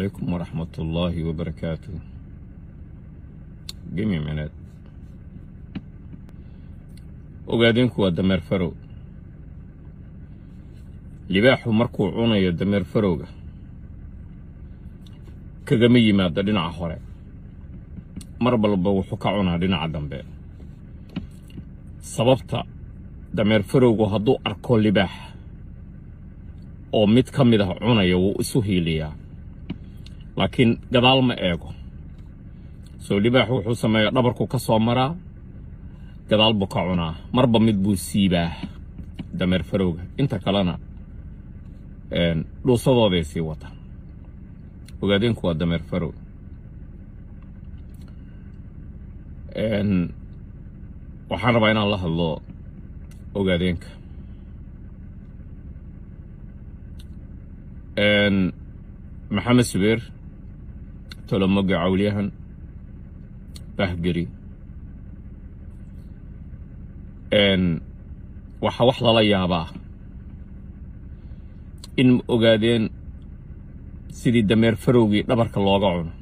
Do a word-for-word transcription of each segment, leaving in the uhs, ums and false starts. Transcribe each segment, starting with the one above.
عليكم ورحمة الله وبركاته. جميع منات وقاعدينكو الدمير فرو libaaxu markuu cunayo dameer farowga kagama yimaado dhinaca hore mar balba wuxuu ka cunaa dhinaca dambe sababta dameer farowgu hadduu arko libaax oo mid ka mid ah cunaya wuu isu hiiliyaa laakiin gadaal ma eego soo libaaxu wuxuu sameeyaa dhabarku ka soo maraa gadaal buu ka cunaa marba mid buu siibaa dameer farowga inta kalena een dhuusadooday sii wata ogaadeenku waa dameer farow een waxaan rabaa inaan la hadlo ogaadeenka een maxamed subeer tolomoga cawliyahan bahgari een waxa wax lala yaabaa in ogaadeen sidii dameer farowgii dhabarka looga cuno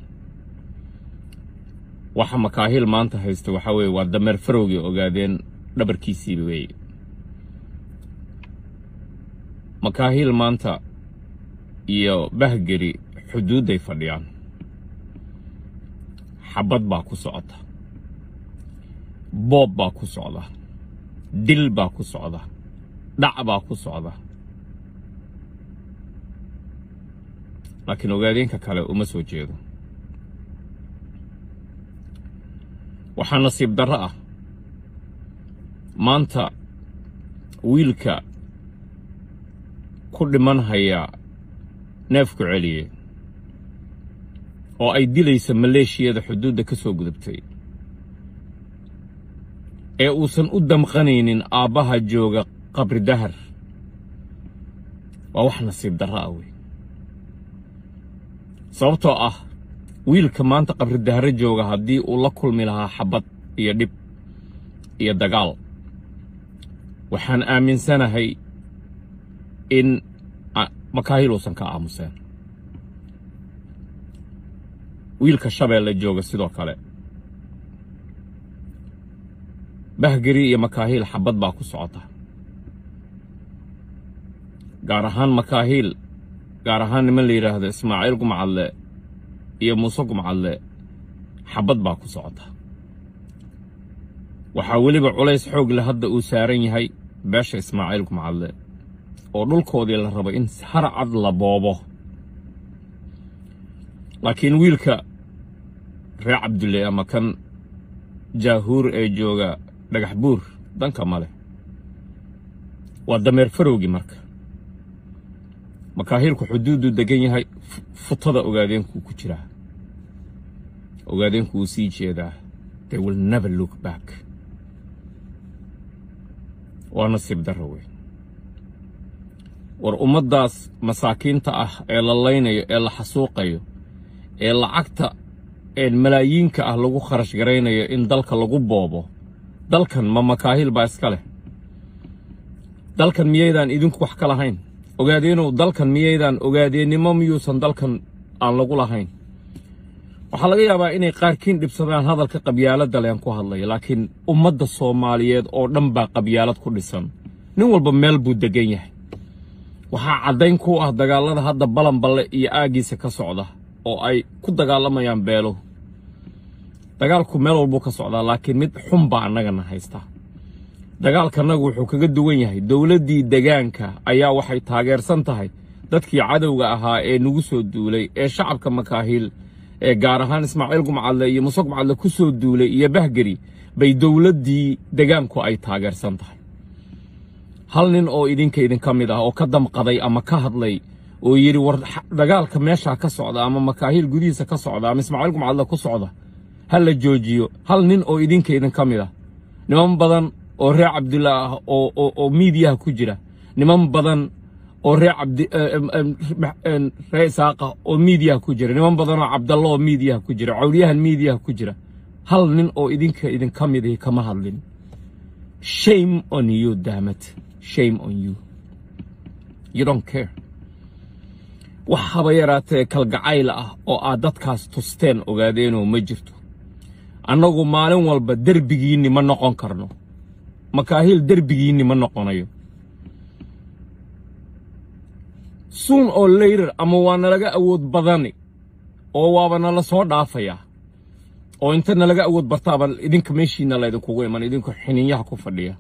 waxa makaahil maanta haysta waxa weeye waa dameer farowgii ogaadeen dhabarkiisii weeye makaahil maanta iyo bahgari xuduuday fadhiyaan xabad baa ku socota boob baa ku socda dil baa ku socda dhac baa ku socda laakiin ogaadeenka kale uma soo jeedo waxaa nasiib darro ah maanta wiilka ku dhiman haya neefku celiye oo ay dilaysa maleeshiyada xuduudda ka soo gudubtay ee uusan u damqanaynin aabbaha jooga qabri dahar waa wax nasiib darro ah wey sababtoo ah wiilka maanta qabri dahar jooga haddii uu la kulmi lahaa xabad iyo dhib iyo dagaal waxaan aaminsanahay in makaahil uusan ka aamuseen wiilka shabeelle jooga sidoo kale bahgari iyo makaahil xabad baa ku socota gaar ahaan makaahil gaar ahaan niman la yiraahdo Ismaaciil Gumcadle iyo Muuse Gumcadle xabad baa ku socota waxa waliba culays xoog leh hadda uu saaran yahay beesha Ismaaciil Gumcadle oo dhulkoodii la rabo in harcad la boobo laakiin wiilka reer Cabdulle ama kan jaahuur ee jooga dhagax buur danka male waa dameer farowgi marka makaahilku xuduudu degan yahay futada ogaadeenku ku jira ogaadeenku uu sii jeedaa they will never look back waa nasiib darro wey war ummadaas masaakiinta ah ee la laynayo ee la xasuuqayo ee lacagta ee malaayiinka ah lagu kharash gareynayo in dalka lagu boobo dalkan ma makaahil baa iska leh dalkan miyaydaan idinku wax ka lahayn ogaadeenu dalkan miyaydaan ogaadeenimo miyuusan dalkan aan lagu lahayn waxaa laga yaabaa inay qaarkiin dhibsadaan hadalka qabyaaladda leen ku hadlaya laakiin ummadda Soomaaliyeed oo dhan baa qabyaalad ku dhisan nin walba meel buu degan yahay waxaa caddayn ku ah dagaalada hadda balanballe iyo aagiisa ka socda oo ay ku dagaalamayaan beelo dagaalku meel walba ka socda laakiin mid xun baa annagana haysta dagaalkanagu wuxuu kaga duwan yahay dawladdii deegaanka ayaa waxay taageersan tahay dadkii cadawga ahaa ee nagu soo duulay ee shacabka makaahil ee gaar ahaan Ismaaciil Gumcadle iyo Muuse Gumcadle ku soo duulay iyo bahgari bay dawladdii deegaanku ay taageersan tahay hal nin oo idinka idin kamid ah oo ka damqaday ama ka hadlay oo yiri war dagaalka meesha ka socda ama makaahil gudihiisa ka socda ama Ismaaciil Gumcadle ku socda hal la joojiyo hal nin oo idinka idin kamid ah niman badan oo reer Cabdulle ah oo oo media ku jira niman badan oo reer Cabdi reer Saaqa oo media ku jira niman badan oo Cabdallo oo media ku jira cawliyahan media ku jira hal nin oo idinka idin kamid ah kama hadlin shame on you damn it shame on you you don't care wax haba yaraatee kalgacayl ah oo aad dadkaas tusteen ogaadeenoo ma jirto annagu maalin walba derbigiinni ma noqon karno makaahil derbigiinni ma noqonayo suun oo later ama waa nalaga awood badani oo waaba nala soo dhaafaya oo inta nalaga awood bartaaba idinka meeshiina la idinkugu iman idinku xiniinyaha ku fadhiya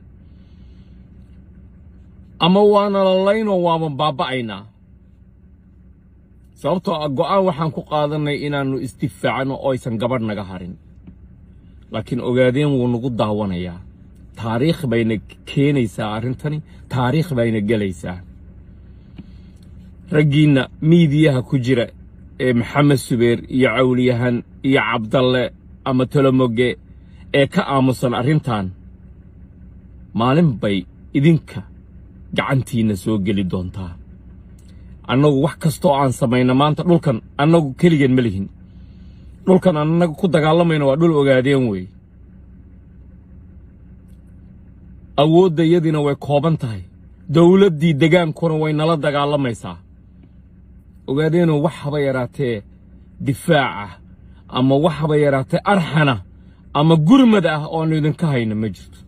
ama waa nala layno waaba baaba'aynaa sababtoo ah go'aan waxaan ku qaadanay inaannu isdifaacno oo aysan gabadh naga harin laakiin ogaadeen wuu nagu daawanayaa taariikh bayna keenaysaa arrintani taariikh bayna gelaysaa raggiina miidiyaha ku jira ee maxamed subeer iyo cawliyahan iyo cabdalle ama tolomoge ee ka aamusan arrintan maalin bay idinka gacantiina soo geli doontaa annagu wax kastoo aan samayna maanta dhulkan annagu keligan ma lihin dhulkan annagu ku dagaalamayna waa dhul ogaadeen wey awooddayadina way kooban tahay dawladdii degaankuna way nala dagaalamaysaa ogaadeenoo wax haba yaraatee difaaca ama wax haba yaraatee arxana ama gurmad ah oonu idinka hayna ma jirto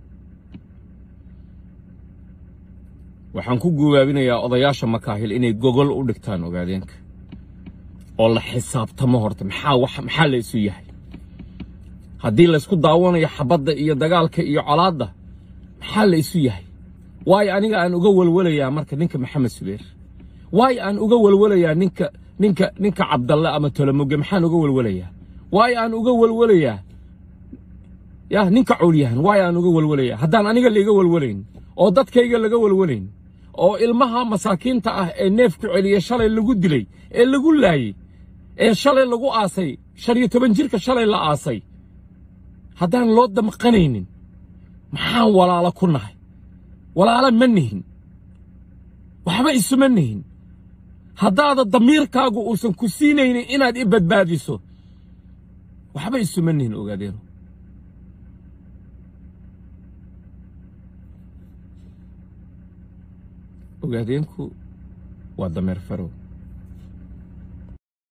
waxaan ku guubaabinayaa odayaasha makaahil inay gogol u dhigtaan ogaadeenka oo la xisaabtamo horta maxaa wax maxaa la isu yahay haddii la isku daawanayo xabadda iyo dagaalka iyo colaadda maxaa la isu yahay waay aniga aan uga walwalayaa marka ninka maxamed subeer waay aan uga walwalayaa ninka ninka ninka cabdalle ama tolomoge maxaan uga walwalayaa waay aan uga walwalayaa ya ninka cawliyahan waay aan uga walwalayaa haddaan aniga la iga walwalayn oo dadkayga laga walwalayn oo ilmaha masaakiinta ah ee neefku celiya shalay lagu dilay ee lagu laayay ee shalay lagu aasay shan iyo toban jirka shalay la aasay haddaan loo damqanaynin maxaan walaalo ku nahay walaalo ma nihin waxba isuma nihin haddaada damiirkaagu uusan ku siinaynin inaad i badbaadiso waxba isuma nihin ogaadeeno ogaadeenku waa dameer farow